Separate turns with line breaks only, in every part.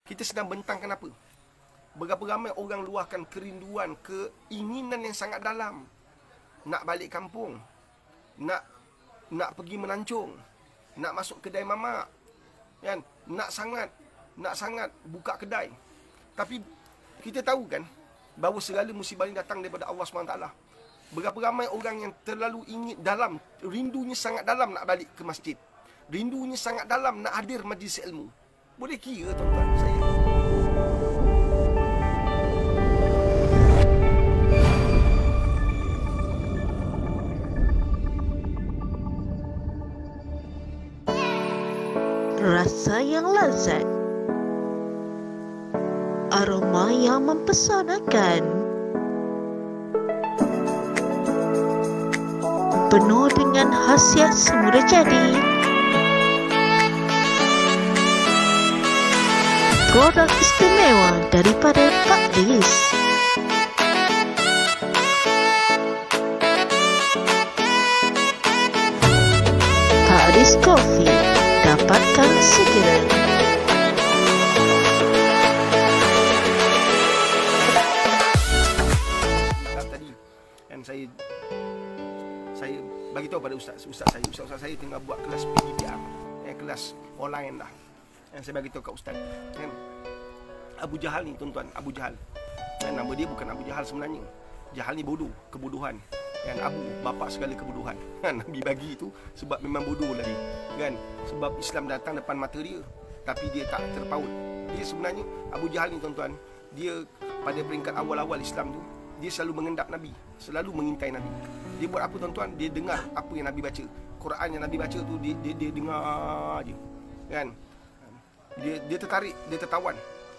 Kita sedang bentang kenapa? Berapa ramai orang luahkan kerinduan, keinginan yang sangat dalam. Nak balik kampung, nak pergi melancong, nak masuk kedai mamak, kan? Nak sangat buka kedai. Tapi kita tahu kan bahawa segala musibah ini datang daripada Allah SWT. Berapa ramai orang yang terlalu ingin dalam, rindunya sangat dalam nak balik ke masjid, rindunya sangat dalam nak hadir majlis ilmu. Boleh kira tuan-tuan saya.
Rasa yang lazat, aroma yang mempesonakan, penuh dengan khasiat semula jadi. Produk istimewa daripada Pak Lis. Pak Lis Coffee, dapatkan segera.
Tadi kan saya bagi tahu pada ustaz saya tengah buat kelas PGPR, kelas online dah. Yang saya bagi tahu kat ustaz, kan, Abu Jahal ni tuan-tuan, Abu Jahal, kan, nama dia bukan Abu Jahal sebenarnya. Jahal ni bodoh, kebodohan, kan, Abu, bapa segala kebodohan, kan. Nabi bagi itu sebab memang bodoh lah dia, kan. Sebab Islam datang depan mata dia, tapi dia tak terpaut. Dia sebenarnya Abu Jahal ni tuan-tuan, dia pada peringkat awal-awal Islam tu, dia selalu mengendap Nabi, selalu mengintai Nabi. Dia buat apa tuan-tuan? Dia dengar apa yang Nabi baca, Quran yang Nabi baca tu dia dengar je, kan. Dia tertarik, dia tertawan,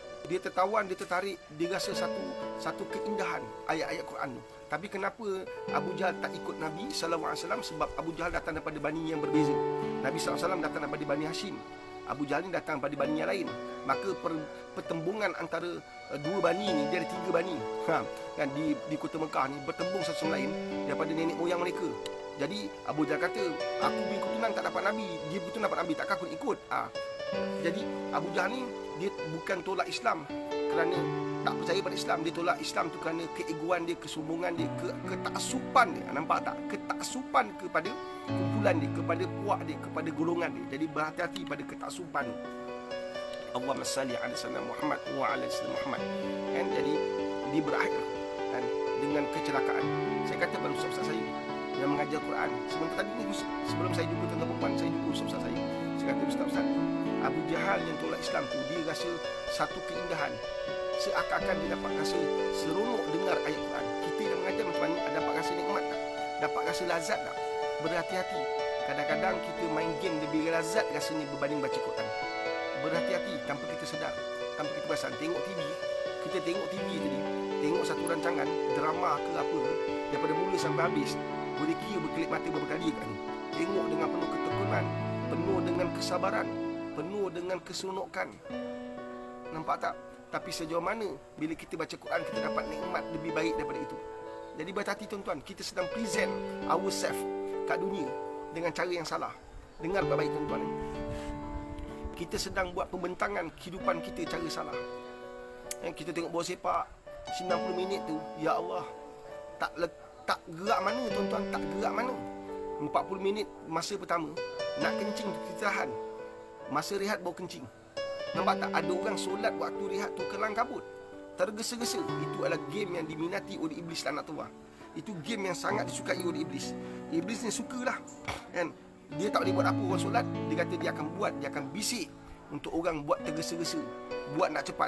dia tertarik, dia rasa satu keindahan ayat-ayat Quran tu. Tapi kenapa Abu Jahal tak ikut Nabi SAW? Sebab Abu Jahal datang daripada bani yang berbeza. Nabi SAW datang daripada Bani Hashim, Abu Jahal ni datang daripada bani yang lain. Maka pertembungan antara dua bani ni, dia ada 3 bani, kan, di kota Mekah ni, bertembung satu sama lain daripada nenek moyang mereka. Jadi Abu Jahal kata, aku punya keturunan tak dapat Nabi, dia keturunan dapat Nabi, takkan aku ikut. Jadi Abu Jahal ni, dia bukan tolak Islam kerana tak percaya pada Islam. Dia tolak Islam tu kerana keegoan dia, kesombongan dia, ketaksupan dia. Nampak tak? Ketaksupan kepada kumpulan dia, kepada puak dia, kepada golongan dia. Jadi berhati-hati pada ketaksupan. Allahumma salli ala sayyidina Muhammad wa ala sayyidina Muhammad. Kan, jadi dia berakhir, kan, dengan kecelakaan. Saya kata pada ustaz saya yang mengajar Quran, sebentar tadi ni, sebelum saya jumpa tuan-tuan perempuan, saya jumpa ustaz saya. Saya kata, ustaz, Abu Jahal yang tolak Islam tu, dia rasa satu keindahan, seakan-akan dia dapat rasa seronok dengar ayat Quran. Kita yang mengajar macam mana, dapat rasa nikmat tak? Dapat rasa lazat tak? Berhati-hati. Kadang-kadang kita main game lebih lazat rasanya berbanding baca Quran. Berhati-hati tanpa kita sedar, tanpa kita perasan. Tengok TV, kita tengok TV tadi, tengok satu rancangan drama ke apa, daripada mula sampai habis, boleh kira berkelip mata berapa kali kat ni. Tengok dengan penuh ketekunan, penuh dengan kesabaran, penuh dengan keseronokan. Nampak tak? Tapi sejauh mana bila kita baca Quran, kita dapat nikmat lebih baik daripada itu. Jadi berhati-hati tuan-tuan, kita sedang present ourselves kat dunia dengan cara yang salah. Dengar baik-baik tuan-tuan, kita sedang buat pembentangan kehidupan kita cara salah. Kita tengok bola sepak 90 minit tu, ya Allah, tak gerak mana tuan-tuan, tak gerak mana. 40 minit masa pertama, nak kencing kita tahan, masa rehat baru kencing. Nampak tak? Ada orang solat waktu rehat tu kelang kabut, tergesa-gesa. Itu adalah game yang diminati oleh iblis laknat Allah. Itu game yang sangat disukai oleh iblis. Iblis ni sukalah, kan. Dia tak boleh buat apa orang solat, dia kata dia akan bisik untuk orang buat tergesa-gesa, buat nak cepat.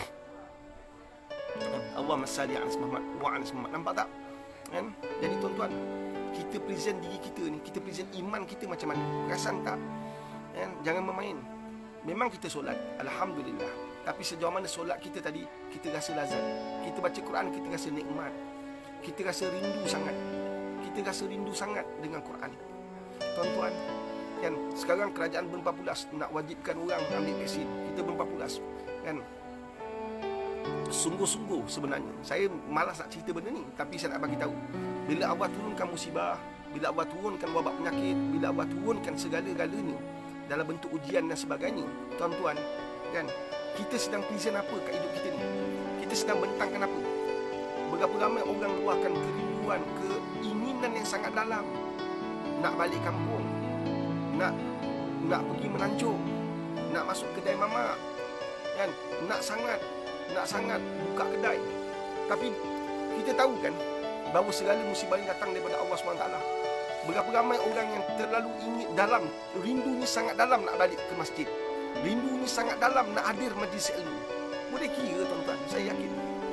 Allahumma salli ala Muhammad wa ala Muhammad. Nampak tak? Kan? Jadi tuan-tuan, kita present diri kita ni, kita present iman kita macam mana? Perasan tak? Kan? Jangan bermain. Memang kita solat, alhamdulillah. Tapi sejauh mana solat kita tadi, kita rasa lazat. Kita baca Quran, kita rasa nikmat. Kita rasa rindu sangat. Kita rasa rindu sangat dengan Quran. Tuan-tuan, kan, sekarang kerajaan ber-14 nak wajibkan orang ambil vaksin. Kita ber-14, kan. Sungguh-sungguh sebenarnya, saya malas nak cerita benda ni, tapi saya nak bagi tahu. Bila Allah turunkan musibah, bila Allah turunkan wabak penyakit, bila Allah turunkan segala-galanya dalam bentuk ujian dan sebagainya, tuan-tuan, kan, kita sedang present apa kat hidup kita ni? Kita sedang bentangkan apa? Berapa ramai orang luahkan kerinduan, keinginan yang sangat dalam nak balik kampung, nak pergi melancong, nak masuk kedai mamak, kan? Nak sangat buka kedai. Tapi kita tahu kan bahawa segala musibah ini datang daripada Allah SWT. Berapa ramai orang yang terlalu ingin dalam, rindunya sangat dalam nak balik ke masjid, rindunya sangat dalam nak hadir majlis ilmu. Boleh kira tuan-tuan, saya yakin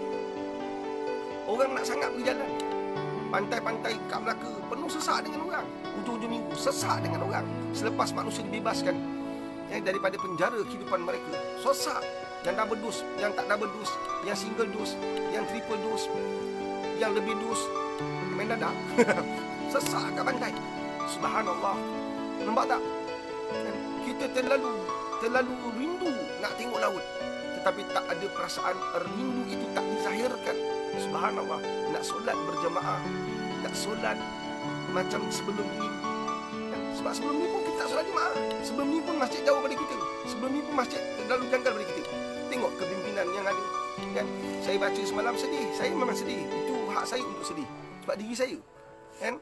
orang nak sangat berjalan. Pantai-pantai kat Melaka penuh sesak dengan orang. Hujung-hujung minggu sesak dengan orang. Selepas manusia dibebaskan daripada penjara kehidupan mereka, sesak. Yang double dose, yang tak double dose, yang single dose, yang triple dose, yang lebih dose, main dadah. Sesak kat pantai. Subhanallah. Nampak tak? Kita terlalu rindu nak tengok laut, tetapi tak ada perasaan rindu itu tak dizahirkan. Subhanallah. Nak solat berjamaah, nak solat macam sebelum ini. Sebab sebelum ni pun kita tak solat jemaah. Sebelum ni pun masjid jauh daripada kita. Sebelum ni pun masjid terlalu janggal daripada kita. Tengok kepimpinan yang ada, kan? Saya baca semalam sedih. Saya memang sedih. Itu hak saya untuk sedih sebab diri saya, kan?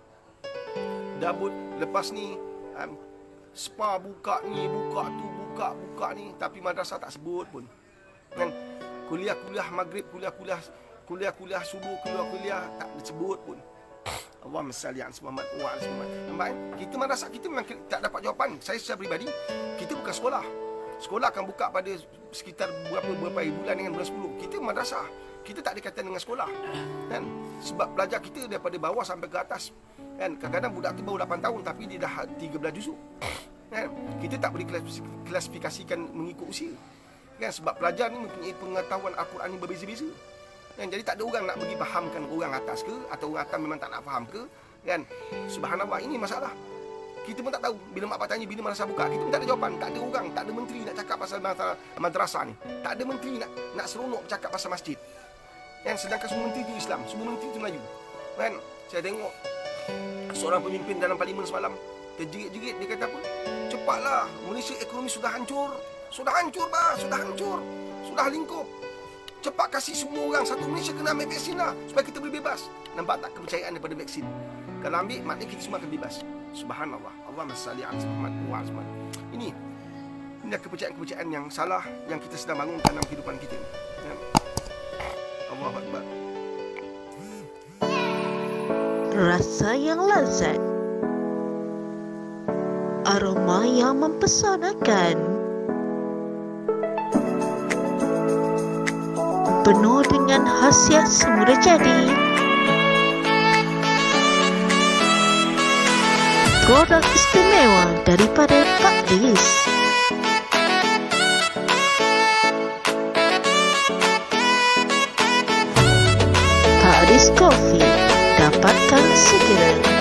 Dabut lepas ni spa buka ni, buka tu, buka ni, tapi madrasah tak sebut pun, kan? Kuliah maghrib, kuliah subuh, kuliah tak disebut pun. Allahumma salli ala Muhammad wa ala Muhammad. Nampak kan? Kita madrasah kita memang tak dapat jawapan. Saya secara peribadi, kita bukan sekolah. Sekolah akan buka pada sekitar berapa bulan dengan bulan 10. Kita madrasah, kita tak ada kaitan dengan sekolah, kan? Sebab belajar kita daripada bawah sampai ke atas, kan? Kadang-kadang budak tu baru 8 tahun tapi dia dah 13 juzuk, kan? Kita tak boleh klasifikasikan mengikut usia, kan? Sebab pelajar ni mempunyai pengetahuan Al-Quran yang berbeza-beza, kan? Jadi tak ada orang nak bagi fahamkan orang atas ke, atau orang atas memang tak nak faham ke, kan? Subhanallah, ini masalah. Kita pun tak tahu. Bila mak bapak tanya bila madrasah buka, kita pun tak ada jawapan. Tak ada orang, tak ada menteri nak cakap pasal madrasah ni. Tak ada menteri nak seronok bercakap pasal masjid, kan? Sedangkan semua menteri itu Islam, semua menteri itu Melayu, kan? Saya tengok seorang pemimpin dalam parlimen semalam terjerit-jerit. Dia kata apa? Cepatlah, Malaysia ekonomi sudah hancur. Sudah hancur, sudah lingkup. Cepat kasih semua orang satu Malaysia kena ambil vaksin lah, supaya kita boleh bebas. Nampak tak kepercayaan daripada vaksin? Kalau ambil, maknanya kita semua akan bebas. Subhanallah. Allahumma salli ala Muhammad wa ala Muhammad. Ini kepercayaan-kepercayaan yang salah yang kita sedang bangunkan dalam kehidupan kita. Ya. Allahu Akbar.
Rasa yang lezat, aroma yang mempesonakan, penuh dengan khasiat semula jadi. Produk istimewa daripada Pak Lis. Pak Lis Coffee, dapatkan segera.